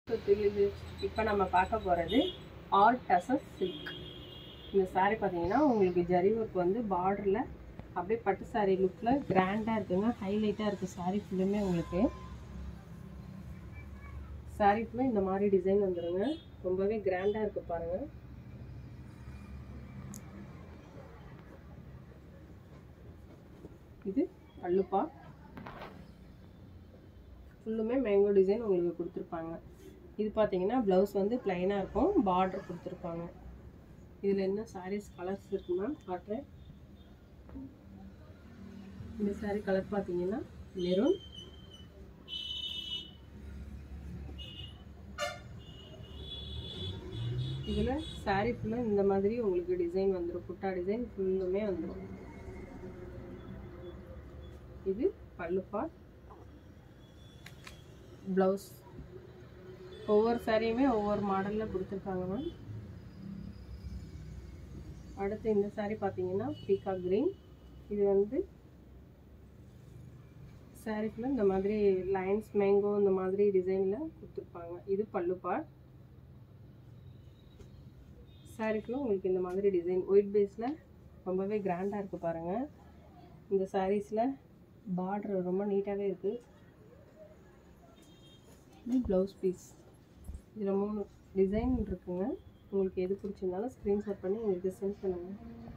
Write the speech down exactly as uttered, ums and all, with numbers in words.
இப்போ நம்ம பார்க்க போகிறது ஆல் டசஸ் சில்க். இந்த சாரீ பார்த்தீங்கன்னா உங்களுக்கு ஜரி ஒர்க் வந்து பார்டரில் அப்படியே பட்டு சாரீ லுக்கில் கிராண்டாக இருக்குங்க. ஹைலைட்டாக இருக்குது சாரீ ஃபுல்லுமே. உங்களுக்கு சாரீ ஃபுல்லாக இந்த மாதிரி டிசைன் வந்துடுங்க. ரொம்பவே கிராண்டாக இருக்குது பாருங்கள். இது பல்லுப்பா, ஃபுல்லுமே மேங்கோ டிசைன் உங்களுக்கு கொடுத்துருப்பாங்க. இது பார்த்தீங்கன்னா ப்ளவுஸ் வந்து பிளைனாக இருக்கும், பார்டர் கொடுத்துருப்பாங்க. இதில் என்ன சாரீஸ் கலர்ஸ் இருக்குன்னா காட்டுறேன். இந்த சாரீ கலர் பார்த்தீங்கன்னா மெரூன், இதில் சாரீ ஃபுல்லாக இந்த மாதிரி உங்களுக்கு டிசைன் வந்துடும். புட்டா டிசைன் ஃபுல்லுமே வந்துடும். இது பல்லுப்பா, ப்ளவுஸ். ஒவ்வொரு சாரியுமே ஒவ்வொரு மாடலில் கொடுத்துருக்காங்க மேம். அடுத்து இந்த சாரீ பார்த்தீங்கன்னா பீகாக் கிரீன். இது வந்து சாரீக்குள்ள இந்த மாதிரி லைன்ஸ் மேங்கோ இந்த மாதிரி டிசைனில் கொடுத்துருப்பாங்க. இது பல்லுப்பா. சாரீக்குள்ள உங்களுக்கு இந்த மாதிரி டிசைன் ஒயிட் பேஸில் ரொம்பவே கிராண்டாக இருக்குது பாருங்கள். இந்த சாரீஸில் பார்டர் ரொம்ப நீட்டாகவே இருக்குது. இது ப்ளவுஸ் பீஸ். இதில் மூணு டிசைன் இருக்குங்க. உங்களுக்கு எது பிடிச்சிருந்தாலும் ஸ்க்ரீன்ஷாட் பண்ணி உங்களுக்கு சென்ட் பண்ணுங்கள்.